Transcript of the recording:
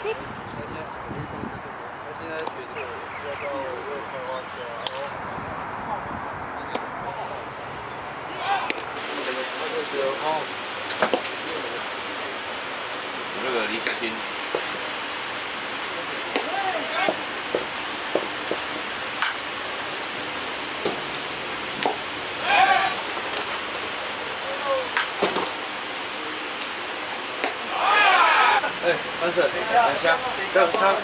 现在学这个要到右开挖角， 那个李小军。 哎，安婶，等一下，等一下。